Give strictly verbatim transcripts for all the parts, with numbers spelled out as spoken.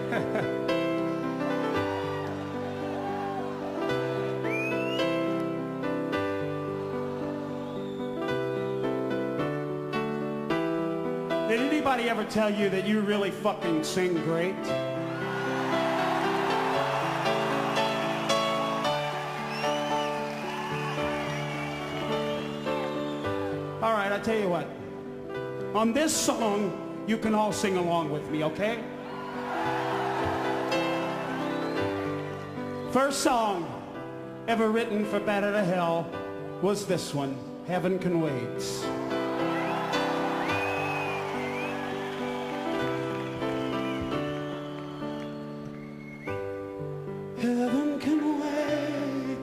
Did anybody ever tell you that you really fucking sing great? All right, I tell you what. On this song, you can all sing along with me, okay? First song ever written for Better to Hell was this one, Heaven Can Wait. Heaven can wait,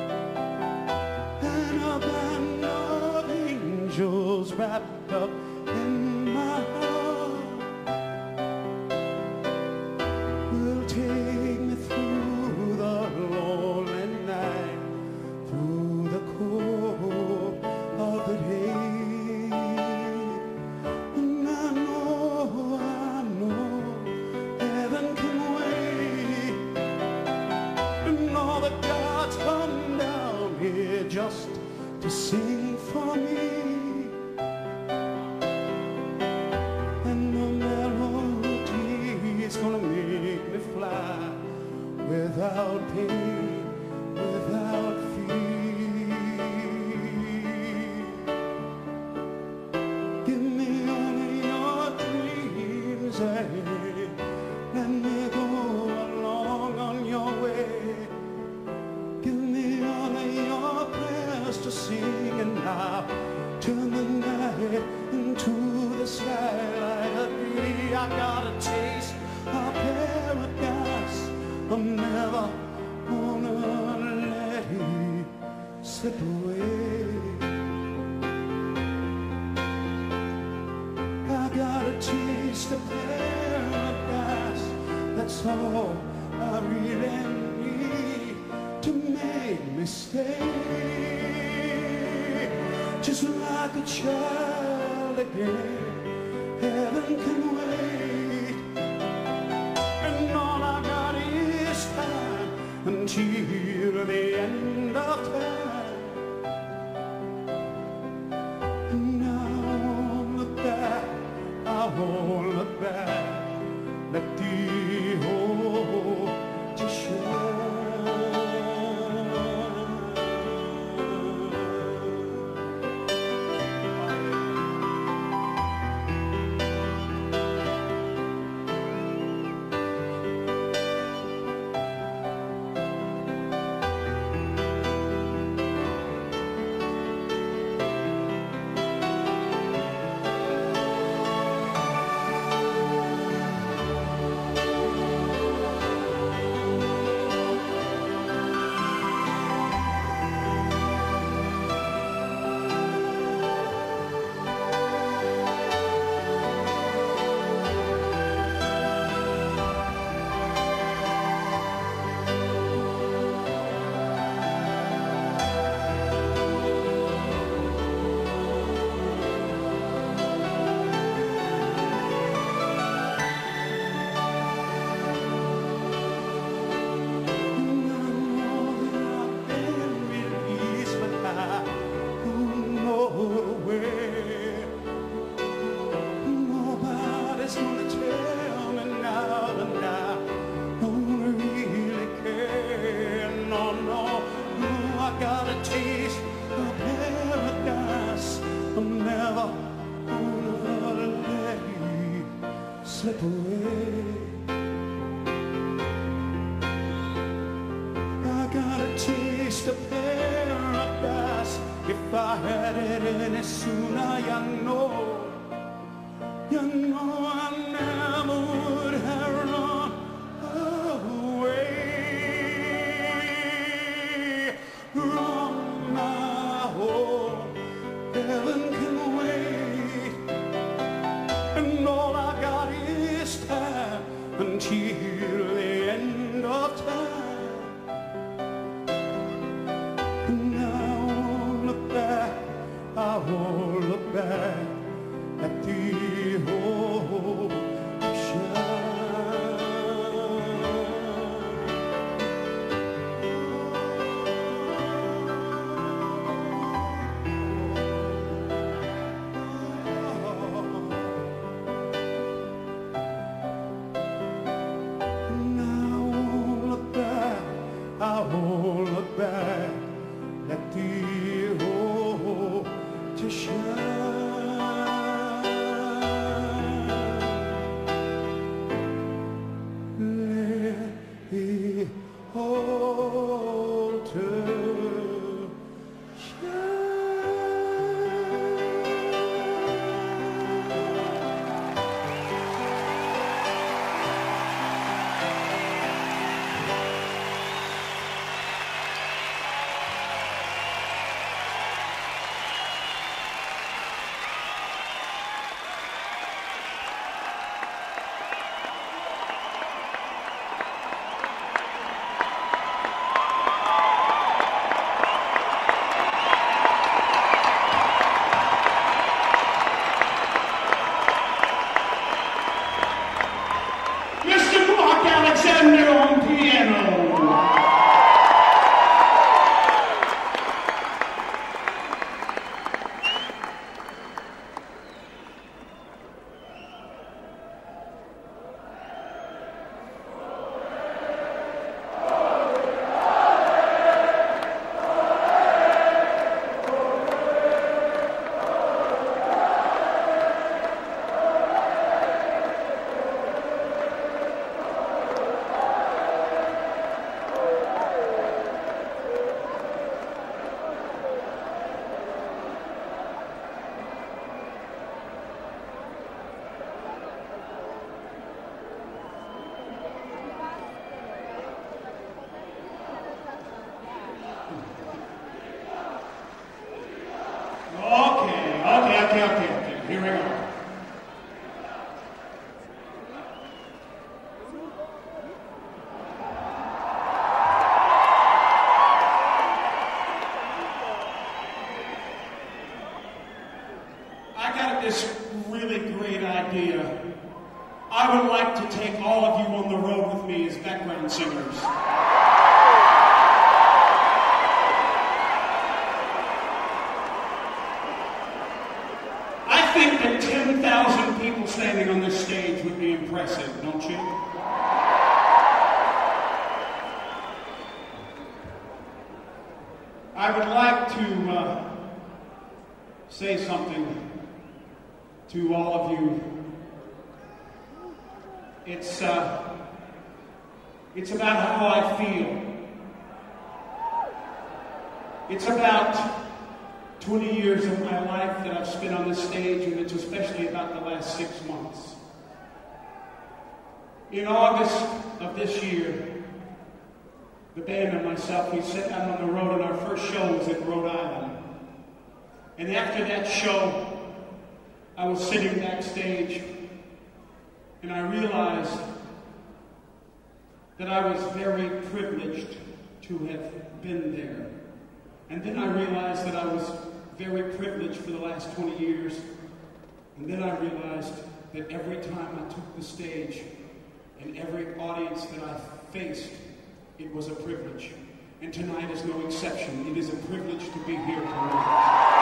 and a band of angels wrapped up in my heart will take me through the lonely night, through the cold of the day. And I know, I know, heaven can wait, and all the gods come down here just to sing for me. Without pain, without fear. Give me only your dreams and let me go along on your way. Give me only your prayers to sing, and I'll turn the night into the skylight of me. I got a taste of paradise. I'm never gonna let it slip away. I got a taste of paradise. That's all I really need to make me stay. Just like a child again, heaven can wait. And all I got is time until the end of time. And I won't look back, I won't look back. Let the hope to shine. Slip away. I got a taste of paradise. If I had it any sooner, you know, you know I never would have run away. Run my home, heaven can wait, and all I got is time until the end of time. And I won't look back, I won't look back at the hope to shine. idea, I would like to take all of you on the road with me as background singers. I think that ten thousand people standing on this stage would be impressive, don't you? I would like to uh, say something to all of you. It's, uh, it's about how I feel. It's about twenty years of my life that I've spent on this stage, and it's especially about the last six months. In August of this year, the band and myself, we set out on the road, and our first show was in Rhode Island. And after that show, I was sitting backstage, and I realized that I was very privileged to have been there. And then I realized that I was very privileged for the last twenty years. And then I realized that every time I took the stage, and every audience that I faced, it was a privilege. And tonight is no exception. It is a privilege to be here tonight.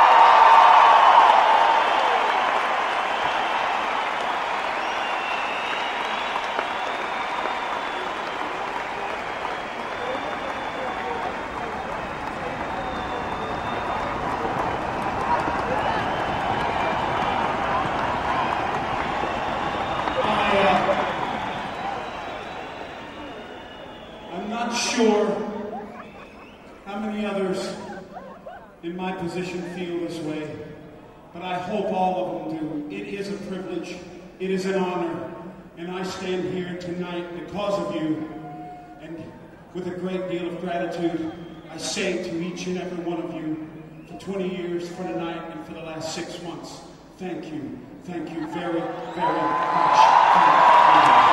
Position feel this way, but I hope all of them do. It is a privilege, it is an honor, and I stand here tonight because of you, and with a great deal of gratitude, I say to each and every one of you, for twenty years, for tonight, and for the last six months, thank you, thank you very, very much. Thank you.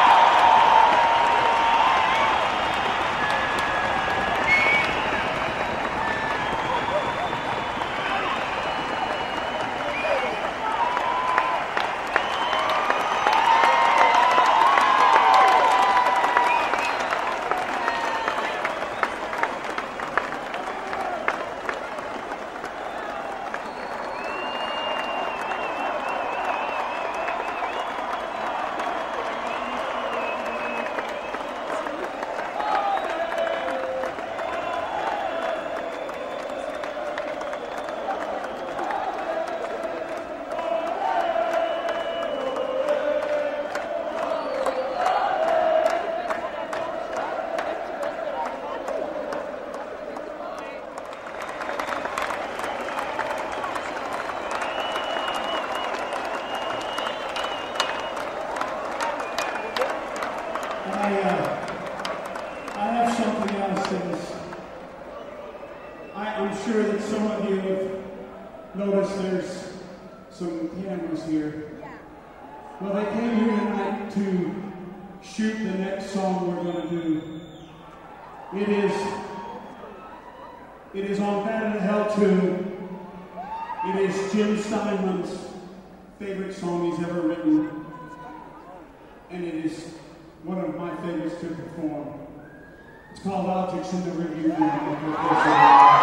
It's called Objects in the Rearview Mirror.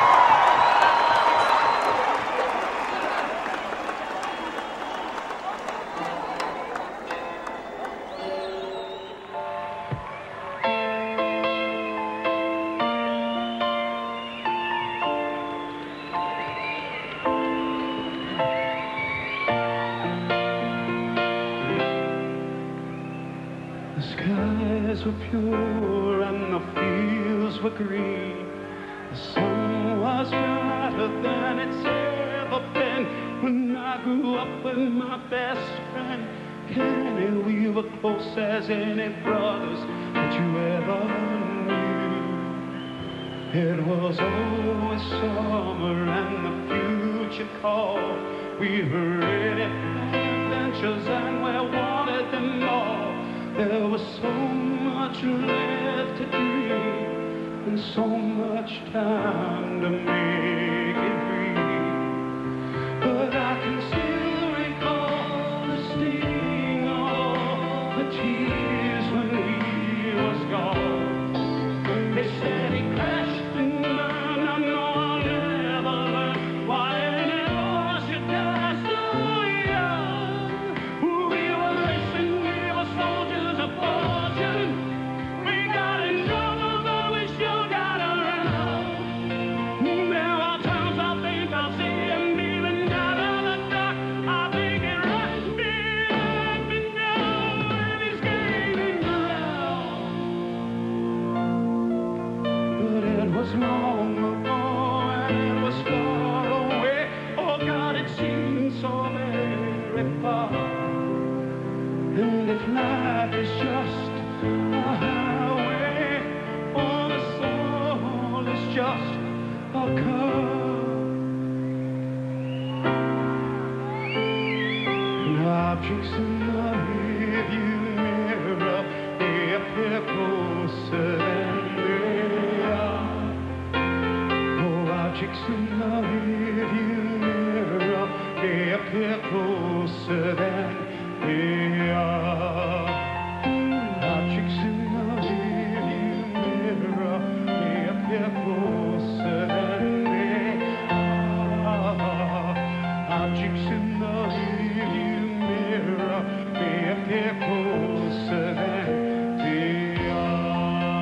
Were pure and the fields were green. The sun was brighter than it's ever been. When I grew up with my best friend Kenny, we were close as any brothers that you ever knew. It was always summer and the future called. We were ready for adventures and we wanted them all. There was so much left to dream, and so much time to make it real. But I can still recall And if life is just a highway, or the soul is just a car, and objects in the rearview mirror, they appear closer than they are. Oh, objects in the rearview mirror, they appear closer than they are. Objects in the rearview mirror, they appear closer than they are. Objects in the rearview mirror, they appear closer than they are.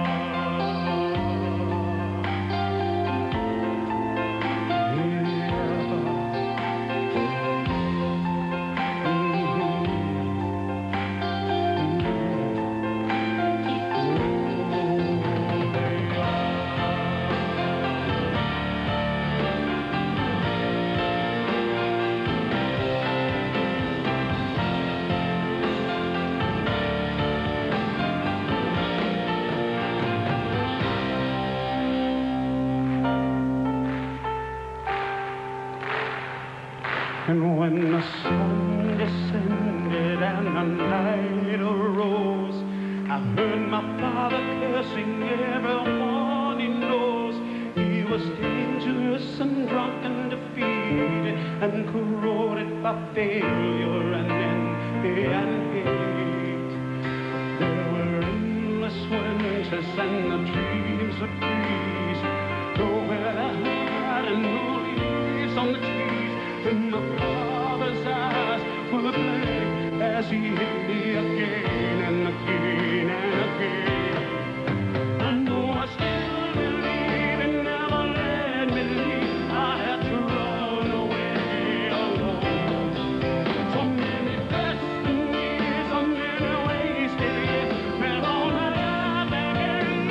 And when the sun descended and the night arose, I heard my father cursing everyone he knows. He was dangerous and drunk and defeated and corroded by failure and envy and hate. There were endless winters and the dreams would freeze, nowhere to hide and no leaves on the trees. And my father's eyes were blank as he hit me again and again and again. I know I still believe and never let me leave. I had to run away alone. So many destinies, so many wasted years, but all my life I've been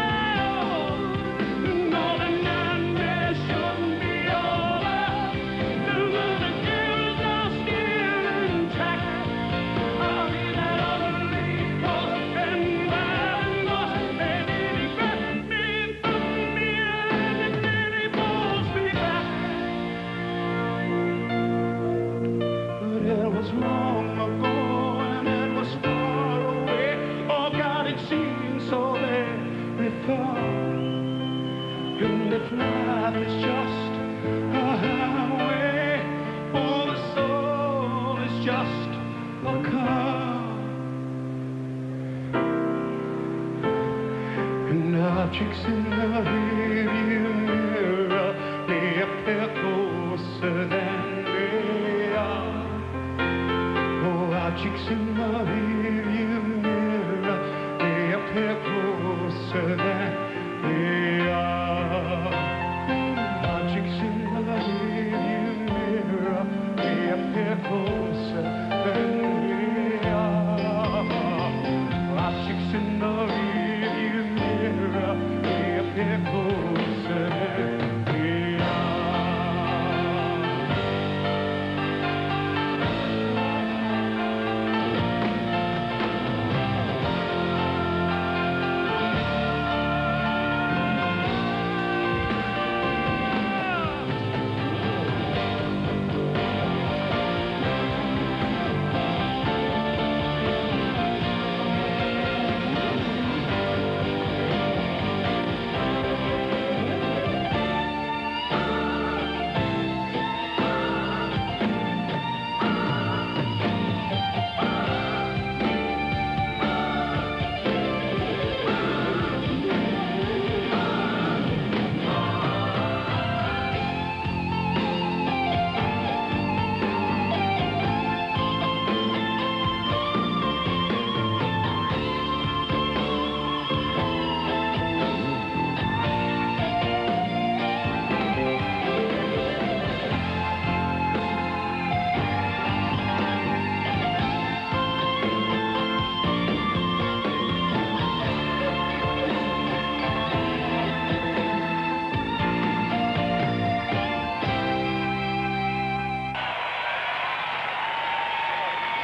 alone. No, the nightmare shouldn't be over. Long ago and it was far away. Oh God, it seemed so very far. And if life is just a highway, oh, the soul is just a car. And objects in the rearview mirror, they appear closer than they are. Objects in the rearview mirror, they appear closer than they are. Objects in the rearview mirror, they appear closer than they are. Objects in the rearview mirror, they appear closer than they are.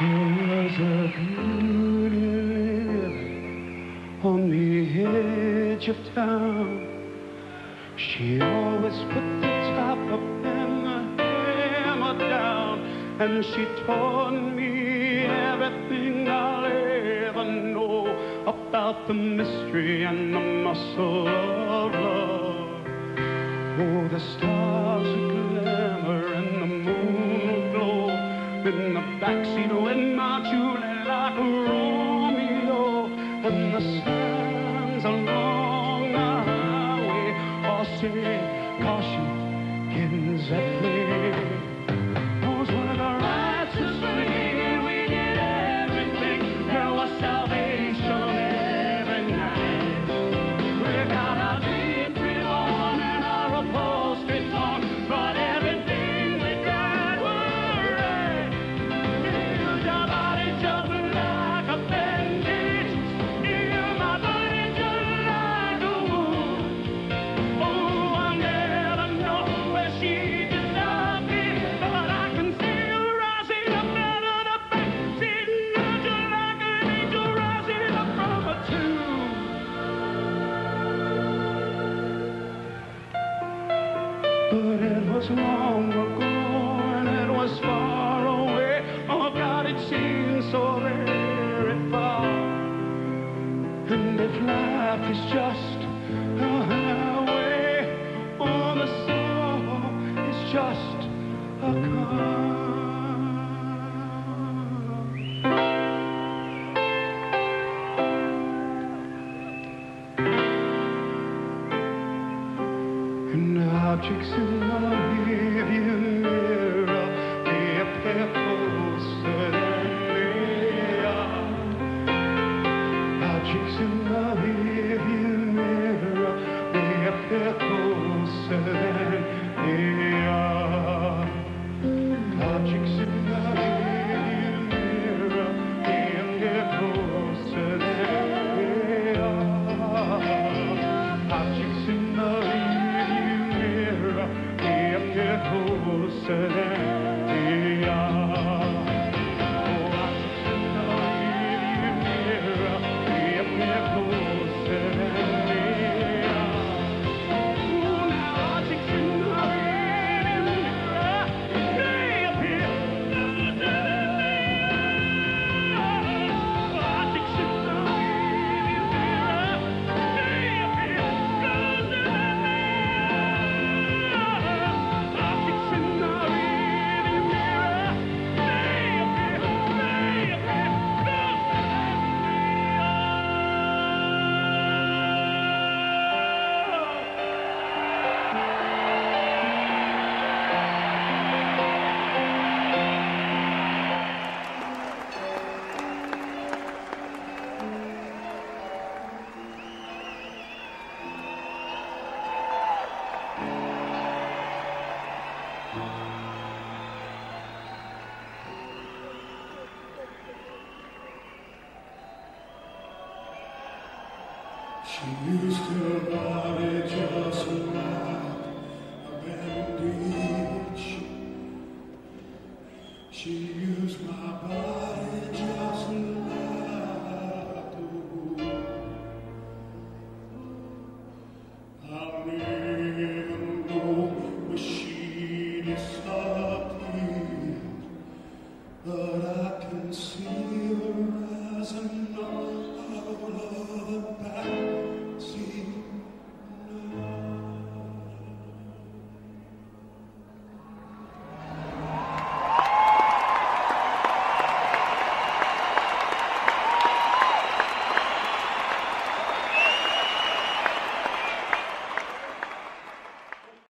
was a beauty living on the edge of town. She always put the top up and the hammer down, and she taught me everything I'll ever know about the mystery and the muscle of love. Oh, the stars would glimmer and the moon would glow in the backseat with my Julie like a Romeo, and the signs along the highway all say, caution, kids that play. Those were the rights to swing, and we did everything. There was salvation every night. We got our dreams reborn and our upholstery torn, but everything we got was right. Here's your body just like a bandage. Here's my body just like a wound. Oh, I never know where she disappeared, but I can see her rising up out of the backseat, just like an angel rising up from a tomb. But it was long ago and it was far away. Oh God, it seems so very far. And if life is just a highway, oh, the soul is just a car. And objects in the rearview mirror, they appear closer than they are. Objects in the rearview mirror, they appear closer than they are. Objects in the rearview mirror, they appear closer than they are. Objects in the rearview mirror, they appear closer than they are. Oh, objects in the rearview mirror, they appear closer than they are. Oh, now objects in the rearview mirror, they appear closer than they are. Objects in the rearview mirror, they appear closer than they are. Objects in the rearview mirror, they appear, they appear closer She used her body just like